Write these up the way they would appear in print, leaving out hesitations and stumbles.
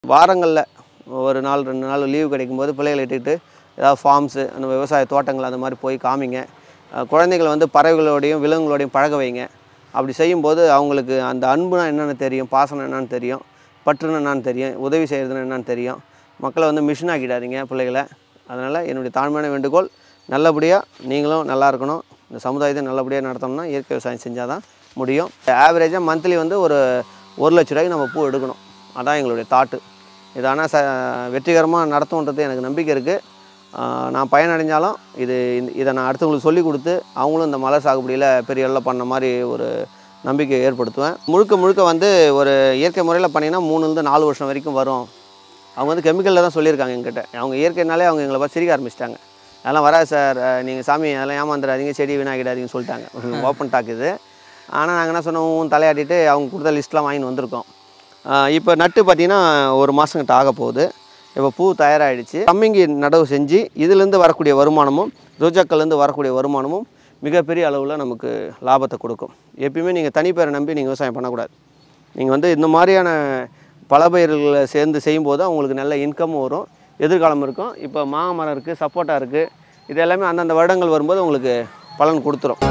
வாரங்கள்ல ஒரு நாள் 2 நாள் லீவ் கிடைக்கும்போது பிள்ளைகளை இட்டுக்கிட்டு ஏதாவது ஃபார்ம்ஸ் அந்த விவசாய தோட்டங்கள் அந்த மாதிரி போய் காமிங்க. குழந்தைகள் வந்து பறவைகளோடையும் விலங்குகளோடையும் பழக வைங்க. அப்படி செய்யும்போது அவங்களுக்கு அந்த அன்புனா என்னென்னு தெரியும், பாசனம் என்னென்னு தெரியும், பற்றுனா என்னென்னு தெரியும், உதவி செய்கிறதுனா என்னென்னு தெரியும். மக்களை வந்து மிஷின் ஆக்கிடாதீங்க பிள்ளைகளை. அதனால் என்னுடைய தாழ்மையான வேண்டுகோள், நல்லபடியாக நீங்களும் நல்லா இருக்கணும். இந்த சமுதாயத்தை நல்லபடியாக நடத்தணும்னா இயற்கை விவசாயம் செஞ்சால் தான் முடியும். ஆவரேஜாக மந்த்லி வந்து ஒரு 1 லட்ச ரூபாய்க்கு நம்ம பூ எடுக்கணும். அதான் எங்களுடைய தாட்டு. இது ஆனால் வெற்றிகரமாக நடத்தும்ன்றது எனக்கு நம்பிக்கை இருக்குது. நான் பயனடைஞ்சாலும் இதை நான் அடுத்தவங்களுக்கு சொல்லிக் கொடுத்து அவங்களும் இந்த மலர் சாகுபடியில் பெரிய அளவில் பண்ண மாதிரி ஒரு நம்பிக்கையை ஏற்படுத்துவேன். முழுக்க வந்து ஒரு இயற்கை முறையில் பண்ணிங்கன்னா 3 to 4 வருஷம் வரைக்கும் வரும். அவங்க வந்து கெமிக்கலில் தான் சொல்லியிருக்காங்க எங்கிட்ட. அவங்க இயற்கைனாலே அவங்க எங்களை பார்த்து சிரிக்க ஆரம்பிச்சிட்டாங்க. அதெல்லாம் வராது சார், நீங்கள் சாமி அதெல்லாம் ஏமாந்துடாதீங்க, செடி வீணாக்கிடாதீங்கன்னு சொல்லிட்டாங்க. ஓப்பன் டாக் இது. ஆனால் நாங்கள் என்ன சொன்னோம், தலையாட்டிட்டு அவங்க கொடுத்த லிஸ்ட்லாம் வாங்கிட்டு வந்திருக்கோம். இப்போ நட்டு பார்த்திங்கன்னா 1 மாதங்கிட்ட ஆக போகுது. இப்போ பூ தயாராகிடுச்சு. கம்மிங்கி நடவு செஞ்சு இதிலேருந்து வரக்கூடிய வருமானமும் ரோஜாக்கள்லேருந்து வரக்கூடிய வருமானமும் மிகப்பெரிய அளவில் நமக்கு லாபத்தை கொடுக்கும். எப்பயுமே நீங்கள் தனிப்பேரை நம்பி நீங்கள் விவசாயம் பண்ணக்கூடாது. நீங்கள் வந்து இந்த மாதிரியான பல பயிர்களை சேர்ந்து செய்யும்போது அவங்களுக்கு நல்ல இன்கமும் வரும், எதிர்காலம் இருக்கும். இப்போ மாமரம் இருக்குது, சப்போட்டா இருக்குது. இது எல்லாமே அந்தந்த வருடங்கள் வரும்போது உங்களுக்கு பலன் கொடுத்துரும்.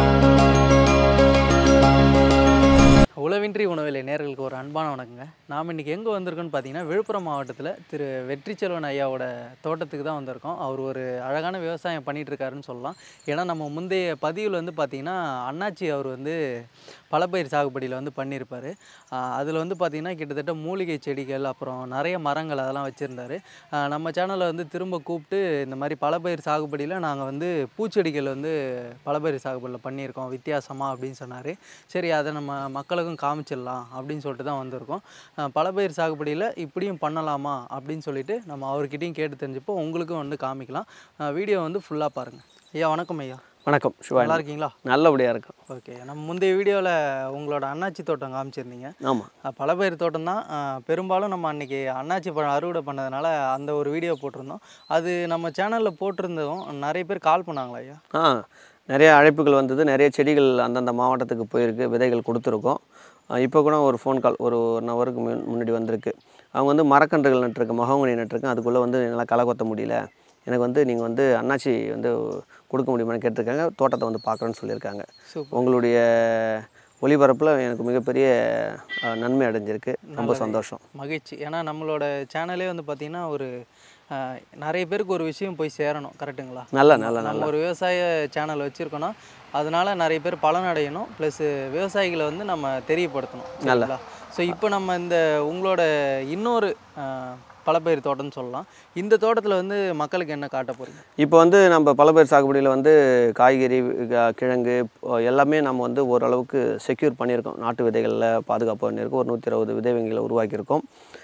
உழவின்றி உணவில்லை நேயர்களுக்கு ஒரு அன்பான வணக்கங்க. நாம் இன்றைக்கி எங்கே வந்திருக்கோன்னு பார்த்தீங்கன்னா, விழுப்புரம் மாவட்டத்தில் திரு வெற்றிச்செல்வன் ஐயாவோட தோட்டத்துக்கு தான் வந்திருக்கோம். அவர் ஒரு அழகான விவசாயம் பண்ணிகிட்ருக்காருன்னு சொல்லலாம். ஏன்னா நம்ம முந்தைய பதிவில் வந்து பார்த்திங்கன்னா அண்ணாச்சி அவர் வந்து பலப்பயிர் சாகுபடியில் வந்து பண்ணியிருப்பார். அதில் வந்து பார்த்திங்கன்னா கிட்டத்தட்ட மூலிகை செடிகள் அப்புறம் நிறைய மரங்கள் அதெல்லாம் வச்சுருந்தார். நம்ம சேனலில் வந்து திரும்ப கூப்பிட்டு இந்த மாதிரி பலப்பயிர் சாகுபடியில் நாங்கள் வந்து பூச்செடிகள் வந்து பலப்பயிர் சாகுபடியில் பண்ணியிருக்கோம் வித்தியாசமாக அப்படின்னு சொன்னார். சரி, அதை நம்ம மக்களுக்கும் காமிச்சிடலாம் அப்படின்னு சொல்லிட்டு தான் வந்திருக்கோம். பலப்பயிர் சாகுபடியில் இப்படியும் பண்ணலாமா அப்படின்னு சொல்லிட்டு நம்ம அவர்கிட்டையும் கேட்டு தெரிஞ்சுப்போ உங்களுக்கும் வந்து காமிக்கலாம். வீடியோ வந்து ஃபுல்லாக பாருங்கள். ஐயா வணக்கம். ஐயா வணக்கம். சிவா, நல்லா இருக்கீங்களா? நல்லபடியாக இருக்கும். ஓகே, நம்ம முந்தைய வீடியோவில் உங்களோட அண்ணாச்சி தோட்டம் காமிச்சிருந்தீங்க. ஆமாம், பலப்பயிர் தோட்டம் தான். பெரும்பாலும் நம்ம அன்றைக்கி அண்ணாச்சி பழம் அறுவடை பண்ணதுனால அந்த ஒரு வீடியோ போட்டிருந்தோம். அது நம்ம சேனலில் போட்டிருந்ததும் நிறைய பேர் கால் பண்ணாங்களா ஐயா? நிறைய அழைப்புகள் வந்தது. நிறைய செடிகள் அந்தந்த மாவட்டத்துக்கு போயிருக்கு, விதைகள் கொடுத்துருக்கோம். இப்போ கூட ஒரு ஃபோன் கால் ஒரு 1 ஹவருக்கு முன்னாடி வந்திருக்கு. அவங்க வந்து மரக்கன்றுகள் நட்டுருக்கு, மகோங்கனி நட்டுருக்கேன், அதுக்குள்ளே வந்து என்னால் களை கொத்த முடியல, எனக்கு வந்து நீங்கள் வந்து அண்ணாச்சி வந்து கொடுக்க முடியுமான்னு கேட்டிருக்காங்க. தோட்டத்தை வந்து பார்க்குறேன்னு சொல்லியிருக்காங்க. உங்களுடைய ஒளிபரப்பில் எனக்கு மிகப்பெரிய நன்மை அடைஞ்சிருக்கு. ரொம்ப சந்தோஷம், மகிழ்ச்சி. ஏன்னா நம்மளோட சேனலே வந்து பார்த்திங்கன்னா ஒரு நிறைய பேருக்கு ஒரு விஷயம் போய் சேரணும். கரெக்டுங்களா? நம்ம ஒரு விவசாய சேனல் வச்சுருக்கோன்னா அதனால் நிறைய பேர் பலன் அடையணும், ப்ளஸ் விவசாயிகளை வந்து நம்ம தெரியப்படுத்தணும். நல்லா. ஸோ இப்போ நம்ம இந்த உங்களோட இன்னொரு பலப்பயிர் தோட்டம்னு சொல்லலாம். இந்த தோட்டத்தில் வந்து மக்களுக்கு என்ன காட்ட போகிறீங்க? இப்போ வந்து நம்ம பலப்பயிர் சாகுபடியில் வந்து காய்கறி, கிழங்கு எல்லாமே நம்ம வந்து ஓரளவுக்கு செக்யூர் பண்ணியிருக்கோம். நாட்டு விதைகளில் பாதுகாப்பு பண்ணியிருக்கோம். ஒரு 120 விதை வங்கிகளை உருவாக்கியிருக்கோம்.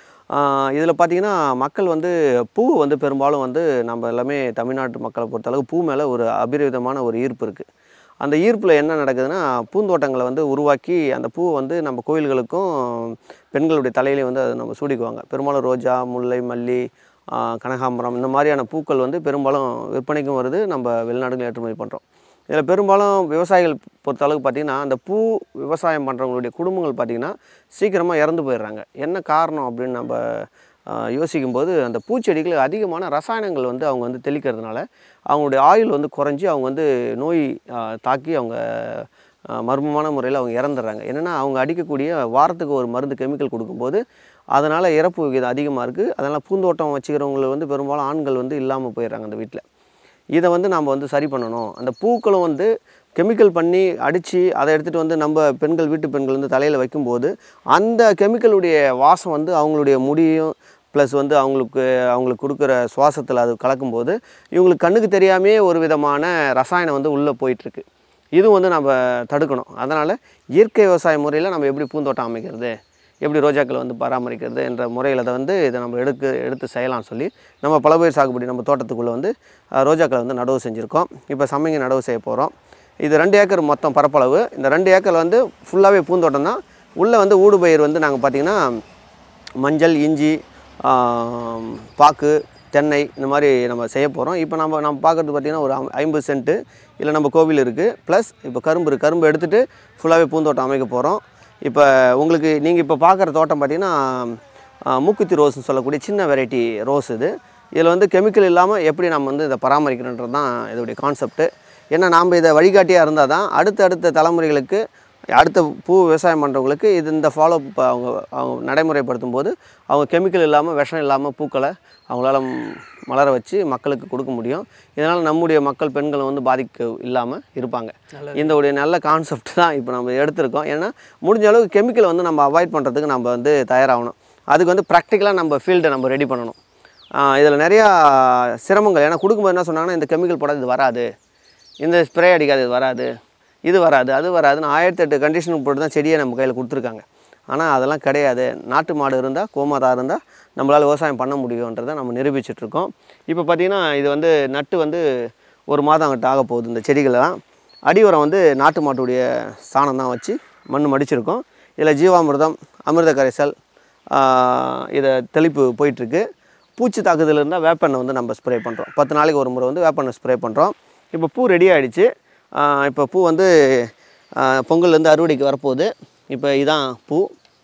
இதில் பார்த்திங்கன்னா மக்கள் வந்து பூ வந்து பெரும்பாலும் வந்து நம்ம எல்லாமே தமிழ்நாட்டு மக்களை பொறுத்தளவுக்கு பூ மேலே ஒரு அபிரிவிதமான ஒரு ஈர்ப்பு இருக்குது. அந்த ஈர்ப்பில் என்ன நடக்குதுன்னா, பூந்தோட்டங்களை வந்து உருவாக்கி அந்த பூவை வந்து நம்ம கோயில்களுக்கும் பெண்களுடைய தலையிலையும் வந்து அதை நம்ம சூடிக்குவாங்க. பெரும்பாலும் ரோஜா, முல்லை, மல்லி, கனகாம்பரம் இந்த மாதிரியான பூக்கள் வந்து பெரும்பாலும் விற்பனைக்கும் வருது. நம்ம வெளிநாடுகள் ஏற்றுமதி பண்ணுறோம். இதில் பெரும்பாலும் விவசாயிகள் பொறுத்தளவுக்கு பார்த்திங்கன்னா, அந்த பூ விவசாயம் பண்ணுறவங்களுடைய குடும்பங்கள் பார்த்திங்கன்னா சீக்கிரமாக இறந்து போயிடுறாங்க. என்ன காரணம் அப்படின்னு நம்ம யோசிக்கும்போது, அந்த பூச்செடிகள் அதிகமான ரசாயனங்கள் வந்து அவங்க வந்து தெளிக்கிறதுனால அவங்களுடைய ஆயுள் வந்து குறைஞ்சி அவங்க வந்து நோய் தாக்கி அவங்க மர்மமான முறையில் அவங்க இறந்துடுறாங்க. என்னென்னா, அவங்க அடிக்கக்கூடிய வாரத்துக்கு ஒரு மருந்து கெமிக்கல் கொடுக்கும்போது அதனால் இறப்பு விகிதம் அதிகமாக இருக்குது. அதனால் பூந்தோட்டம் வச்சுக்கிறவங்களை வந்து பெரும்பாலும் ஆண்கள் வந்து இல்லாமல் போயிடுறாங்க அந்த வீட்டில். இதை வந்து நாம் வந்து சரி பண்ணணும். அந்த பூக்களும் வந்து கெமிக்கல் பண்ணி அடித்து அதை எடுத்துகிட்டு வந்து நம்ம பெண்கள், வீட்டு பெண்கள் வந்து தலையில் வைக்கும்போது அந்த கெமிக்கலுடைய வாசம் வந்து அவங்களுடைய முடியும் ப்ளஸ் வந்து அவங்களுக்கு கொடுக்குற சுவாசத்தில் அது கலக்கும்போது இவங்களுக்கு கண்ணுக்கு தெரியாமே ஒரு விதமான ரசாயனம் வந்து உள்ளே போயிட்டுருக்கு. இதுவும் வந்து நம்ம தடுக்கணும். அதனால் இயற்கை விவசாய முறையில் நம்ம எப்படி பூந்தோட்டம் அமைக்கிறது, எப்படி ரோஜாக்களை வந்து பராமரிக்கிறது என்ற முறையில் அதை வந்து இதை நம்ம எடுத்து செய்யலாம்னு சொல்லி நம்ம பலப்பயிர் சாகுபடி நம்ம தோட்டத்துக்குள்ளே வந்து ரோஜாக்களை வந்து நடவு செஞ்சுருக்கோம். இப்போ சம்மங்கி நடவு செய்ய போகிறோம். இது 2 ஏக்கர் மொத்தம் பரப்பளவு. இந்த 2 ஏக்கர் வந்து ஃபுல்லாகவே பூந்தோட்டம் தான். உள்ளே வந்து ஊடுபயிர் வந்து நாங்கள் பார்த்திங்கன்னா மஞ்சள், இஞ்சி, பாக்கு, தென்னை இந்த மாதிரி நம்ம செய்ய போகிறோம். இப்போ நம்ம பார்க்குறது பார்த்திங்கன்னா ஒரு 50 சென்ட்டு இல்லை நம்ம கோவில் இருக்குது. ப்ளஸ் இப்போ கரும்பு எடுத்துகிட்டு ஃபுல்லாகவே பூந்தோட்டம் அமைக்க போகிறோம். இப்போ உங்களுக்கு நீங்கள் இப்போ பார்க்குற தோட்டம் பார்த்திங்கன்னா மூக்குத்தி ரோஸ்ன்னு சொல்லக்கூடிய சின்ன வெரைட்டி ரோஸ் இது. இதில் வந்து கெமிக்கல் இல்லாமல் எப்படி நம்ம வந்து இதை பராமரிக்கிறன்றது தான் இதோடைய கான்செப்ட்டு. ஏன்னா நாம் இதை வழிகாட்டியாக இருந்தால் தான் அடுத்த தலைமுறைகளுக்கு, அடுத்த பூ விவசாயம் பண்ணுறவங்களுக்கு இது இந்த ஃபாலோ அவங்க நடைமுறைப்படுத்தும் போது அவங்க கெமிக்கல் இல்லாமல், விஷம் இல்லாமல் பூக்களை அவங்களால மலர வச்சு மக்களுக்கு கொடுக்க முடியும். இதனால் நம்முடைய மக்கள், பெண்கள் வந்து பாதிக்க இல்லாமல் இருப்பாங்க. இந்த ஒரு நல்ல கான்செப்ட் தான் இப்போ நம்ம எடுத்திருக்கோம். ஏன்னா முடிஞ்ச அளவுக்கு கெமிக்கலை வந்து நம்ம அவாய்ட் பண்ணுறதுக்கு நம்ம வந்து தயாராகணும். அதுக்கு வந்து ப்ராக்டிக்கலாக நம்ம ஃபீல்டை நம்ம ரெடி பண்ணணும். இதில் நிறையா சிரமங்கள். ஏன்னா கொடுக்கும்போது என்ன சொன்னாங்கன்னா, இந்த கெமிக்கல் போடாது இது வராது, இந்த ஸ்ப்ரே அடிக்காது இது வராது, இது வராது, அது வராதுன்னு 1008 கண்டிஷனுக்கு போட்டு தான் செடியை நம்ம கையில் கொடுத்துருக்காங்க. ஆனால் அதெல்லாம் கிடையாது. நாட்டு மாடு இருந்தால், கோமாதா இருந்தால் நம்மளால் விவசாயம் பண்ண முடியுன்றதை நம்ம நிரூபிச்சிட்ருக்கோம். இப்போ பார்த்திங்கன்னா இது வந்து நட்டு வந்து 1 மாதம் அங்கிட்ட ஆக போகுது. இந்த செடிகளெல்லாம் அடி உரம் வந்து நாட்டு மாட்டுடைய சாணம் தான் வச்சு மண் மடிச்சிருக்கோம். இதில் ஜீவாமிர்தம், அமிர்த கரைசல், இதை தெளிப்பு போயிட்டுருக்கு. பூச்சி தாக்குதல் இருந்தால் வேப்பெண்ணெய் வந்து நம்ம ஸ்ப்ரே பண்ணுறோம். 10 நாளைக்கு ஒரு முறை வந்து வேப்பெண்ணெய் ஸ்ப்ரே பண்ணுறோம். இப்போ பூ ரெடி ஆகிடுச்சு. இப்போ பூ வந்து பொங்கல்லேருந்து அறுவடைக்கு வரப்போகுது. இப்போ இதான் பூ.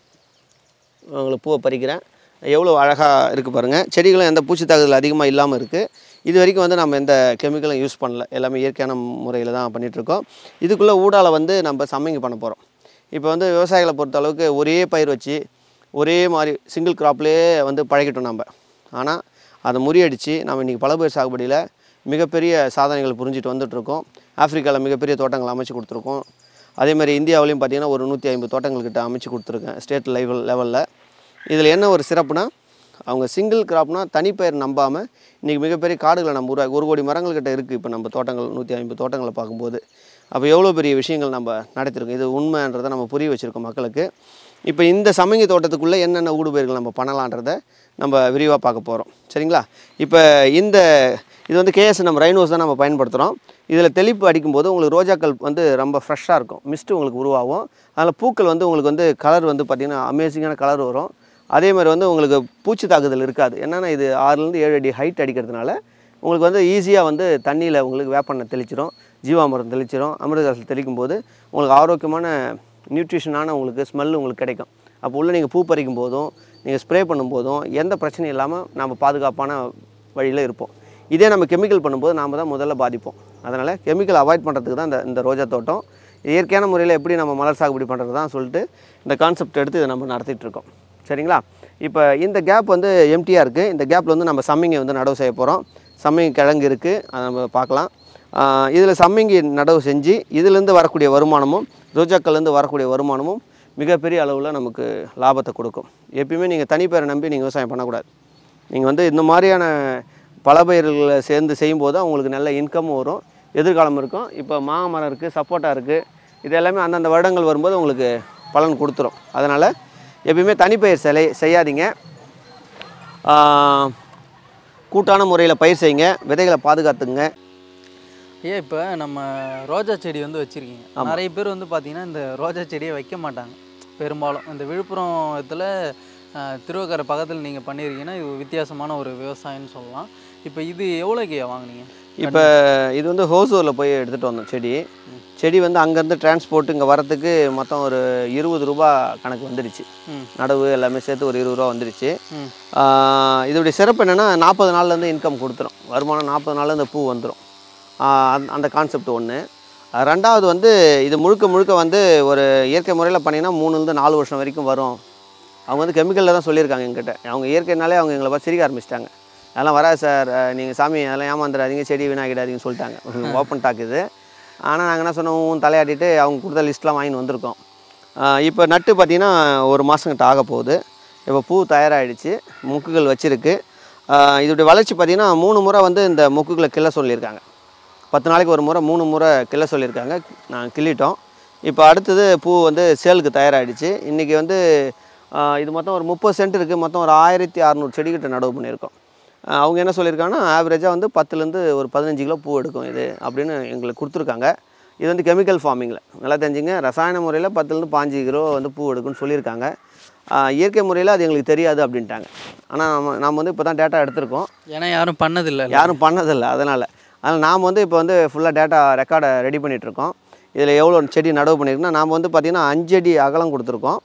உங்களுக்கு பூவை பறிக்கிறேன். எவ்வளோ அழகாக இருக்குது பாருங்கள். செடிகளும் எந்த பூச்சி தாக்குதல் அதிகமாக இல்லாமல் இருக்குது. இது வரைக்கும் வந்து நம்ம எந்த கெமிக்கலும் யூஸ் பண்ணல. எல்லாமே இயற்கையான முறையில் தான் பண்ணிகிட்ருக்கோம். இதுக்குள்ளே ஊடால வந்து நம்ம சம்மிங் பண்ண போகிறோம். இப்போ வந்து விவசாயிகளை பொறுத்த அளவுக்கு ஒரே பயிர் வச்சு ஒரே மாதிரி சிங்கிள் கிராப்லேயே வந்து பழகிட்டோம் நம்ம. ஆனால் அதை முறியடித்து நம்ம இன்றைக்கி பலபயிர் சாகுபடியில் மிகப்பெரிய சாதனைகள் புரிஞ்சிட்டு வந்துட்டுருக்கோம். ஆஃப்ரிக்காவில் மிகப்பெரிய தோட்டங்கள் அமைச்சு கொடுத்துருக்கோம். அதேமாதிரி இந்தியாவிலையும் பார்த்திங்கன்னா ஒரு 150 தோட்டங்கள்கிட்ட அமைச்சு கொடுத்துருக்கேன் ஸ்டேட் லெவலில். இதில் என்ன ஒரு சிறப்புனா, அவங்க சிங்கிள் கிராப்னால் தனிப்பயிர் நம்பாமல் இன்றைக்கி மிகப்பெரிய காடுகளை நம்ம 1 கோடி மரங்கள்கிட்ட இருக்குது. இப்போ நம்ம தோட்டங்கள் 150 தோட்டங்களை பார்க்கும்போது அப்போ எவ்வளோ பெரிய விஷயங்கள் நம்ம நடத்திருக்கோம். இது உண்மைன்றதை நம்ம புரிய வச்சுருக்கோம் மக்களுக்கு. இப்போ இந்த சமங்கி தோட்டத்துக்குள்ளே என்னென்ன ஊடுபயிர்கள் நம்ம பண்ணலான்றதை நம்ம விரிவாக பார்க்க போகிறோம். சரிங்களா? இப்போ இது வந்து KSM ரைனோஸ் தான் நம்ம பயன்படுத்துகிறோம். இதில் தெளிப்பு அடிக்கும்போது உங்களுக்கு ரோஜாக்கள் வந்து ரொம்ப ஃப்ரெஷ்ஷாக இருக்கும். மிஸ்ட்டு உங்களுக்கு உருவாகும். அதில் பூக்கள் வந்து உங்களுக்கு வந்து கலர் வந்து பார்த்திங்கன்னா அமேசிங்கான கலர் வரும். அதே மாதிரி வந்து உங்களுக்கு பூச்சி தாக்குதல் இருக்காது. என்னென்னா இது 6லேருந்து 7 அடி ஹைட் அடிக்கிறதுனால உங்களுக்கு வந்து ஈஸியாக வந்து தண்ணியில் உங்களுக்கு வேப்பெண்ணெய் தெளிச்சிடும், ஜீவாமிர்தம் தெளிச்சிடும், அமிர்தகரசல் தெளிக்கும் போது உங்களுக்கு ஆரோக்கியமான நியூட்ரிஷனான உங்களுக்கு ஸ்மெல் உங்களுக்கு கிடைக்கும். அப்போ உள்ள நீங்கள் பூ பறிக்கும் போதும் நீங்கள் ஸ்ப்ரே பண்ணும்போதும் எந்த பிரச்சனையும் இல்லாமல் நம்ம பாதுகாப்பான வழியில் இருப்போம். இதே நம்ம கெமிக்கல் பண்ணும்போது நாம் தான் முதல்ல பாதிப்போம். அதனால் கெமிக்கல் அவாய்ட் பண்ணுறதுக்கு தான் இந்த ரோஜா தோட்டம். இயற்கையான முறையில் எப்படி நம்ம மலர் சாகுபடி பண்ணுறது தான் சொல்லிட்டு இந்த கான்செப்ட் எடுத்து இதை நம்ம நடத்திட்டுருக்கோம். சரிங்களா? இப்போ இந்த கேப் வந்து எம்டியாக இருக்குது. இந்த கேப்பில் வந்து நம்ம சம்மிங்கை வந்து நடவு செய்ய போகிறோம். சம்மிங்கி கிழங்கு இருக்குது, அதை நம்ம பார்க்கலாம். இதில் சம்மிங்கி நடவு செஞ்சு இதிலேருந்து வரக்கூடிய வருமானமும், ரோஜாக்கள்லேருந்து வரக்கூடிய வருமானமும் மிகப்பெரிய அளவில் நமக்கு லாபத்தை கொடுக்கும். எப்பயுமே நீங்கள் தனிப்பயிரை நம்பி நீங்கள் விவசாயம் பண்ணக்கூடாது. நீங்கள் வந்து இந்த மாதிரியான பல பயிர்களை சேர்ந்து செய்யும்போது தான் உங்களுக்கு நல்ல இன்கமும் வரும், எதிர்காலம் இருக்கும். இப்போ மாமரம் இருக்குது, சப்போட்டா இருக்குது. இது எல்லாமே அந்தந்த வருடங்கள் வரும்போது உங்களுக்கு பலன் கொடுத்துரும். அதனால் எப்பயுமே தனிப்பயிர் செய்யாதீங்க. கூட்டான முறையில் பயிர் செய்யுங்க, விதைகளை பாதுகாத்துங்க. இப்போ நம்ம ரோஜா செடி வந்து வச்சுருக்கீங்க. நிறைய பேர் வந்து பார்த்திங்கன்னா இந்த ரோஜா செடியை வைக்க மாட்டாங்க. பெரும்பாலும் இந்த விழுப்புரத்தில் திருவக்கரை பக்கத்தில் நீங்கள் பண்ணியிருக்கீங்கன்னா இது வித்தியாசமான ஒரு விவசாயம்னு சொல்லலாம். இப்போ இது எவ்வளோக்கு வாங்கினீங்க? இப்போ இது வந்து ஹோசூரில் போய் எடுத்துகிட்டு வந்தோம். செடி வந்து அங்கேருந்து டிரான்ஸ்போர்ட் இங்கே வரத்துக்கு மொத்தம் ஒரு 20 ரூபா கணக்கு வந்துடுச்சு. நடவு எல்லாமே சேர்த்து ஒரு 20 ரூபா வந்துடுச்சு. இதோடைய சிறப்பு என்னென்னா 40 நாள்லேருந்து இன்கம் கொடுத்துரும். வருமானம் 40 நாள்லேருந்து பூ வந்துடும். அந்த கான்செப்ட் ஒன்று. ரெண்டாவது வந்து இது முழுக்க வந்து ஒரு இயற்கை முறையில் பண்ணிங்கன்னா 3லேருந்து 4 வருஷம் வரைக்கும் வரும். அவங்க வந்து கெமிக்கலில் தான் சொல்லியிருக்காங்க எங்கிட்ட. அவங்க இயற்கைனாலே அவங்க எங்களை பார்த்து சிரிக்க ஆரம்பிச்சிட்டாங்க. அதெல்லாம் வராது சார், நீங்கள் சாமி அதெல்லாம் ஏமாந்துடாதீங்க, செடி வீணாகிடாதீங்கன்னு சொல்லிட்டாங்க. ஓப்பன் டாக் இது. ஆனால் நாங்கள் என்ன சொன்னோம், தலையாட்டிட்டு அவங்க கொடுத்த லிஸ்ட்லாம் வாங்கின்னு வந்திருக்கோம். இப்போ நட்டு பார்த்திங்கன்னா 1 மாதங்கிட்ட ஆக போகுது. இப்போ பூ தயாராகிடுச்சு, மொக்குகள் வச்சுருக்கு. இதோடைய வளர்ச்சி பார்த்திங்கன்னா 3 முறை வந்து இந்த மொக்குகளை கிள்ள சொல்லியிருக்காங்க. 10 நாளைக்கு ஒரு முறை 3 முறை கிள்ள சொல்லியிருக்காங்க. நாங்கள் கிள்ளிட்டோம். இப்போ அடுத்தது பூ வந்து சேலுக்கு தயாராகிடுச்சு. இன்றைக்கி வந்து இது மொத்தம் ஒரு 30 சென்ட் இருக்குது. மொத்தம் ஒரு 1600 செடிக்கிட்ட நடவு பண்ணியிருக்கோம். அவங்க என்ன சொல்லியிருக்காங்கன்னா ஆவரேஜாக வந்து 10லேருந்து ஒரு 15 கிலோ பூ எடுக்கும் இது அப்படின்னு எங்களுக்கு கொடுத்துருக்காங்க. இது வந்து கெமிக்கல் ஃபார்மிங்கில் நல்லா தெரிஞ்சுங்க. ரசாயன முறையில் 10லேருந்து 15 கிலோ வந்து பூ எடுக்குன்னு சொல்லியிருக்காங்க. இயற்கை முறையில் அது எங்களுக்கு தெரியாது அப்படின்ட்டாங்க. ஆனால் நம்ம வந்து இப்போ தான் டேட்டா எடுத்திருக்கோம். ஏன்னா யாரும் பண்ணதில்லை. அதனால் நாம் வந்து இப்போ வந்து ஃபுல்லாக டேட்டா ரெக்கார்டை ரெடி பண்ணிகிட்ருக்கோம். இதில் எவ்வளோ செடி நடவு பண்ணியிருக்குன்னா நாம் வந்து பார்த்திங்கன்னா 5 அடி அகலம் கொடுத்துருக்கோம்.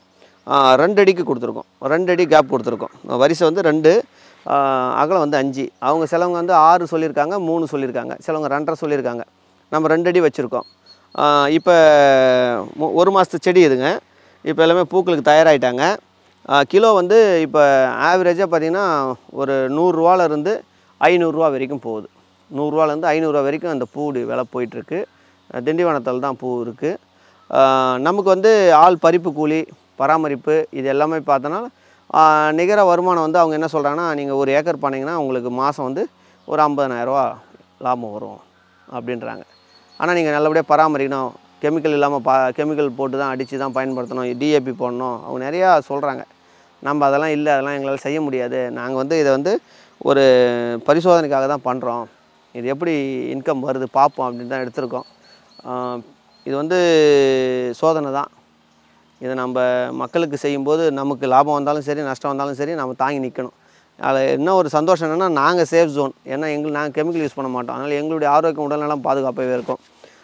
2 அடிக்கு கொடுத்துருக்கோம். 2 அடி கேப் கொடுத்துருக்கோம். வரிசை வந்து 2, அகலம் வந்து 5. அவங்க சிலவங்க வந்து 6 சொல்லியிருக்காங்க, 3 சொல்லியிருக்காங்க, சிலவங்க 2.5 சொல்லியிருக்காங்க. நம்ம 2 அடி வச்சுருக்கோம். இப்போ 1 மாதத்து செடி இதுங்க. இப்போ எல்லாமே பூக்களுக்கு தயாராகிட்டாங்க. கிலோ வந்து இப்போ ஆவரேஜாக பார்த்திங்கன்னா ஒரு ரூ. 100 500 வரைக்கும் போகுது. ரூ. 100 500 வரைக்கும் அந்த பூடி விலை போயிட்டுருக்கு. திண்டிவனத்தில் தான் பூ இருக்குது. நமக்கு வந்து ஆள் பறிப்பு கூலி, பராமரிப்பு இது எல்லாமே பார்த்தோன்னா நிகர வருமானம் வந்து அவங்க என்ன சொல்கிறாங்கன்னா, நீங்கள் 1 ஏக்கர் பண்ணிங்கன்னா உங்களுக்கு மாதம் வந்து ஒரு 50,000 லாபம் வரும் அப்படின்றாங்க. ஆனால் நீங்கள் நல்லபடியாக பராமரிக்கணும், கெமிக்கல் இல்லாமல் கெமிக்கல் போட்டு தான் அடித்து தான் பயன்படுத்தணும், டிஏபி போடணும், அவங்க நிறையா சொல்கிறாங்க. நம்ம அதெல்லாம் இல்லை, அதெல்லாம் எங்களால் செய்ய முடியாது. நாங்கள் வந்து இதை வந்து ஒரு பரிசோதனைக்காக தான் பண்ணுறோம். இது எப்படி இன்கம் வருது பார்ப்போம் அப்படின்னு தான் எடுத்திருக்கோம். இது வந்து சோதனை தான். இதை நம்ம மக்களுக்கு செய்யும்போது நமக்கு லாபம் வந்தாலும் சரி, நஷ்டம் வந்தாலும் சரி, நம்ம தாங்கி நிற்கணும். அதில் இன்னும் ஒரு சந்தோஷம் என்னென்னா, நாங்கள் சேஃப் ஜோன். ஏன்னா நாங்கள் கெமிக்கல் யூஸ் பண்ண மாட்டோம். அதனால் எங்களுடைய ஆரோக்கியம் உடல்நலம் பாதுகாப்பாகவே இருக்கும்.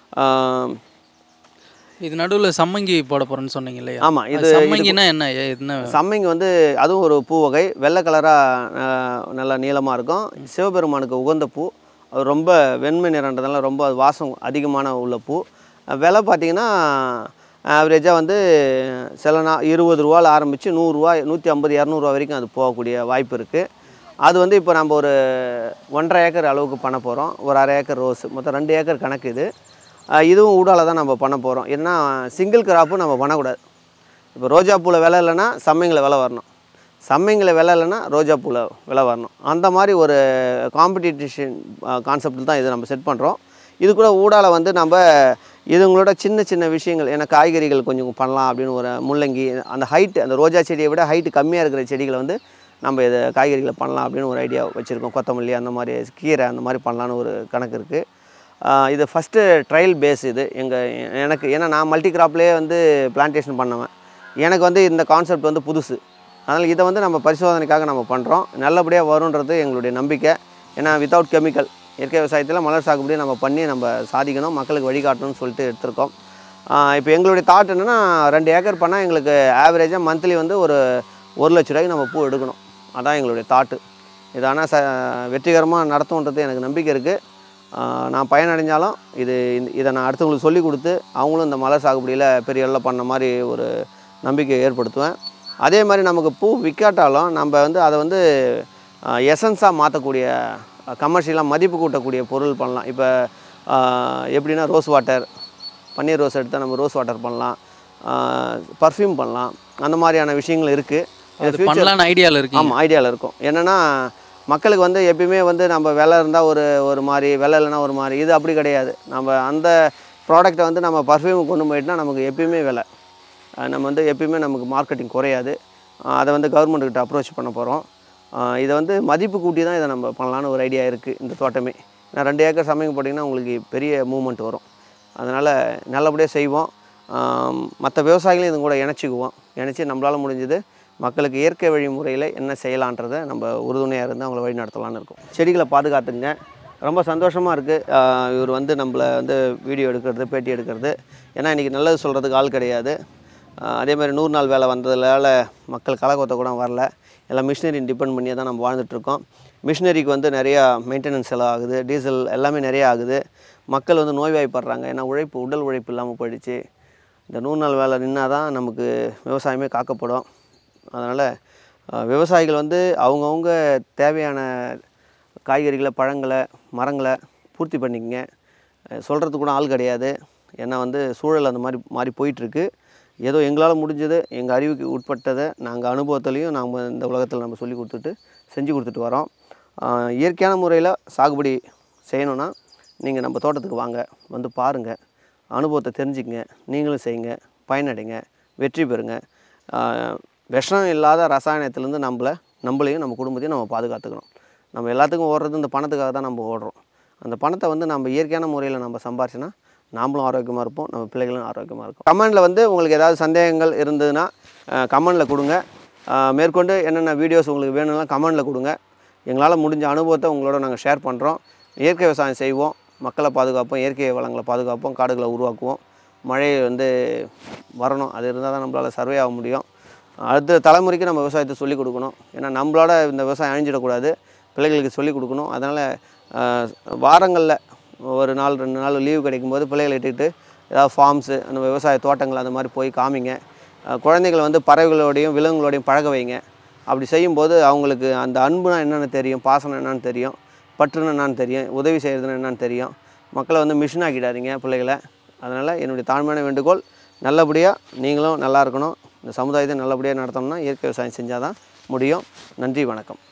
இது நடுவில் சம்மங்கி போட போகிறேன்னு சொன்னீங்க இல்லையா? ஆமாம். இது சம்மங்கினா என்ன? சம்மங்கி வந்து அதுவும் ஒரு பூ வகை. வெள்ளை கலராக நல்லா நீளமாக இருக்கும். சிவபெருமானுக்கு உகந்த பூ. அது ரொம்ப வெண்மை நிறன்றதுனால ரொம்ப வாசம் அதிகமான உள்ள பூ. விலை பார்த்திங்கன்னா ஆவரேஜாக வந்து சில ரூ. 20 ஆரம்பித்து ரூ. 100 150 200 வரைக்கும் அது போகக்கூடிய வாய்ப்பு இருக்குது. அது வந்து இப்போ நம்ம ஒரு 1.5 ஏக்கர் அளவுக்கு பண்ண போகிறோம். ஒரு 1/2 ஏக்கர் ரோஸு, மொத்தம் 2 ஏக்கர் கணக்கு இது. இதுவும் ஊடால தான் நம்ம பண்ண போகிறோம். ஏன்னா சிங்கிள் கிராப்பும் நம்ம பண்ணக்கூடாது. இப்போ ரோஜா பூவில் விலை இல்லைன்னா சம்மங்கியில் விலை வரணும், சம்மங்கியில் விலை இல்லைன்னா ரோஜா பூவில் விலை வரணும். அந்த மாதிரி ஒரு காம்படிஷன் கான்செப்டில் தான் இதை நம்ம செட் பண்ணுறோம். இது கூட ஊடால வந்து நம்ம இதுங்களோட சின்ன சின்ன விஷயங்கள், ஏன்னா காய்கறிகள் கொஞ்சம் பண்ணலாம் அப்படின்னு ஒரு முள்ளங்கி, அந்த ஹைட்டு அந்த ரோஜா செடியை விட ஹைட்டு கம்மியாக இருக்கிற செடிகளை வந்து நம்ம இதை காய்கறிகளை பண்ணலாம் அப்படின்னு ஒரு ஐடியா வச்சுருக்கோம். கொத்தமல்லி அந்த மாதிரி, கீரை அந்த மாதிரி பண்ணலான்னு ஒரு கணக்கு இருக்குது. இது ஃபஸ்ட்டு ட்ரையல் பேஸ் இது எனக்கு. ஏன்னா நான் மல்டி கிராப்லேயே வந்து பிளான்டேஷன் பண்ணுவேன். எனக்கு வந்து இந்த கான்செப்ட் வந்து புதுசு. அதனால் இதை வந்து நம்ம பரிசோதனைக்காக நம்ம பண்ணுறோம். நல்லபடியாக வருன்றது எங்களுடைய நம்பிக்கை. ஏன்னா வித்தவுட் கெமிக்கல் இயற்கை விவசாயத்தில் மலர் சாகுபடியை நம்ம பண்ணி நம்ம சாதிக்கணும், மக்களுக்கு வழிகாட்டணும்னு சொல்லிட்டு எடுத்திருக்கோம். இப்போ எங்களுடைய தாட் என்னென்னா, 2 ஏக்கர் பண்ணால் எங்களுக்கு ஆவரேஜாக மந்த்லி வந்து ஒரு ரூ. 1,00,000 நம்ம பூ எடுக்கணும். அதான் எங்களுடைய தாட்டு. இது ஆனால் வெற்றிகரமாக நடத்தும்ன்றது எனக்கு நம்பிக்கை இருக்குது. நான் பயனடைஞ்சாலும் இதை நான் அடுத்தவங்களுக்கு சொல்லிக் கொடுத்து அவங்களும் இந்த மலர் சாகுபடியில் பெரிய அளவில் பண்ண மாதிரி ஒரு நம்பிக்கையை ஏற்படுத்துவேன். அதே மாதிரி நமக்கு பூ விற்காட்டாலும் நம்ம வந்து அதை வந்து எசன்ஸாக மாற்றக்கூடிய, கமர்ஷியலாக மதிப்பு கூட்டக்கூடிய பொருள் பண்ணலாம். இப்போ எப்படின்னா ரோஸ் வாட்டர், பன்னீர் ரோஸ் எடுத்தால் நம்ம ரோஸ் வாட்டர் பண்ணலாம், பர்ஃப்யூம் பண்ணலாம். அந்த மாதிரியான விஷயங்கள் இருக்குது. இது ஃபியூச்சர் ஐடியாவில் இருக்குது. ஆமாம், ஐடியாவில் இருக்கும். என்னென்னா மக்களுக்கு வந்து எப்பயுமே வந்து நம்ம விலை இருந்தால் ஒரு மாதிரி, விலை இல்லைன்னா ஒரு மாதிரி. இது அப்படி கிடையாது. நம்ம அந்த ப்ராடக்டை வந்து நம்ம பர்ஃப்யூமுக்கு கொண்டு போயிட்டுனா நமக்கு எப்பயுமே விலை, நம்ம வந்து எப்பயுமே நமக்கு மார்க்கெட்டிங் குறையாது. அதை வந்து கவர்மெண்ட்டுக்கிட்ட அப்ரோச் பண்ண போகிறோம். இதை வந்து மதிப்பு கூட்டி தான் இதை நம்ம பண்ணலான்னு ஒரு ஐடியா இருக்குது. இந்த தோட்டமே நான் 2 ஏக்கர் சமைக்க போட்டிங்கன்னா உங்களுக்கு பெரிய மூவ்மெண்ட் வரும். அதனால் நல்லபடியாக செய்வோம். மற்ற விவசாயிகளையும் இது கூட இணைச்சி நம்மளால் முடிஞ்சது மக்களுக்கு இயற்கை வழிமுறையில் என்ன செய்யலான்றதை நம்ம உறுதுணையாக இருந்து அவங்கள வழி நடத்தலான்னு இருக்கோம். செடிகளை பாதுகாத்துங்க. ரொம்ப சந்தோஷமாக இருக்குது இவர் வந்து நம்மளை வந்து வீடியோ எடுக்கிறது, பேட்டி எடுக்கிறது. ஏன்னா இன்றைக்கி நல்லது சொல்கிறதுக்கு ஆள் கிடையாது. அதே மாதிரி 100 நாள் வேலை வந்ததுனால மக்கள் களைக்கொத்த கூட வரல. எல்லாம் மிஷினரி டிபெண்ட் பண்ணியே தான் நம்ம வாழ்ந்துட்டுருக்கோம். மிஷினரிக்கு வந்து நிறையா மெயின்டெனன்ஸ் செலவு ஆகுது, டீசல் எல்லாமே நிறையா ஆகுது. மக்கள் வந்து நோய்வாய்ப்படுறாங்க. ஏன்னா உடல் உழைப்பு இல்லாமல் போயிடுச்சு. இந்த 100 நாள் வேலை நின்னா தான் நமக்கு விவசாயமே காக்கப்படும். அதனால் விவசாயிகள் வந்து அவங்கவுங்க தேவையான காய்கறிகளை, பழங்களை, மரங்களை பூர்த்தி பண்ணிக்கங்க. சொல்கிறதுக்கு கூட ஆள் கிடையாது. ஏன்னா வந்து சூழல் அந்த மாதிரி போயிட்டுருக்கு. ஏதோ எங்களால் முடிஞ்சது, எங்கள் அறிவுக்கு உட்பட்டதை நாங்கள் அனுபவத்துலேயும் நாம் இந்த உலகத்தில் நம்ம சொல்லி கொடுத்துட்டு செஞ்சு கொடுத்துட்டு வரோம். இயற்கையான முறையில் சாகுபடி செய்யணுன்னா நீங்கள் நம்ம தோட்டத்துக்கு வாங்க, வந்து பாருங்கள், அனுபவத்தை தெரிஞ்சுக்கங்க, நீங்களும் செய்யுங்க, பயனடைங்க, வெற்றி பெறுங்க. விஷம் இல்லாத ரசாயனத்துலேருந்து நம்மளையும் நம்ம குடும்பத்தையும் நம்ம பாதுகாத்துக்கணும். நம்ம எல்லாத்துக்கும் ஓடுறது இந்த பணத்துக்காக தான் நம்ம ஓடுறோம். அந்த பணத்தை வந்து நம்ம இயற்கையான முறையில் நம்ம சம்பாரிச்சோன்னா நாமளும் ஆரோக்கியமாக இருப்போம், நம்ம பிள்ளைகளும் ஆரோக்கியமாக இருக்கும். கமெண்டில் வந்து உங்களுக்கு ஏதாவது சந்தேகங்கள் இருந்ததுன்னா கமெண்டில் கொடுங்க. மேற்கொண்டு என்னென்ன வீடியோஸ் உங்களுக்கு வேணும்னா கமெண்டில் கொடுங்க. எங்களால் முடிஞ்ச அனுபவத்தை உங்களோட நாங்கள் ஷேர் பண்ணுறோம். இயற்கை விவசாயம் செய்வோம், மக்களை பாதுகாப்போம், இயற்கை வளங்களை பாதுகாப்போம், காடுகளை உருவாக்குவோம். மழை வந்து வரணும், அது இருந்தால் தான் நம்மளால் சர்வே ஆக முடியும். அடுத்த தலைமுறைக்கு நம்ம விவசாயத்தை சொல்லிக் கொடுக்கணும். ஏன்னா நம்மளோட இந்த விவசாயம் அழிஞ்சிடக்கூடாது, பிள்ளைகளுக்கு சொல்லிக் கொடுக்கணும். அதனால் வாரங்களில் ஒரு நாள் 2 நாள் லீவு கிடைக்கும்போது பிள்ளைகளை இட்டுக்கிட்டு ஏதாவது ஃபார்ம்ஸு அந்த விவசாய தோட்டங்கள் அந்த மாதிரி போய் காமிங்க. குழந்தைகளை வந்து பறவைகளோடையும் விலங்குகளோடையும் பழக வைங்க. அப்படி செய்யும்போது அவங்களுக்கு அந்த அன்புனா என்னென்னு தெரியும், பாசனம் என்னென்னு தெரியும், பற்றுனா என்னென்னு தெரியும், உதவி செய்கிறதுனா என்னென்னு தெரியும். மக்களை வந்து மிஷின் ஆக்கிடாதீங்க பிள்ளைகளை. அதனால் என்னுடைய தாழ்மையான வேண்டுகோள், நல்லபடியாக நீங்களும் நல்லா இருக்கணும். இந்த சமுதாயத்தை நல்லபடியாக நடத்தணும்னா இயற்கை விவசாயம் செஞ்சால் தான் முடியும். நன்றி, வணக்கம்.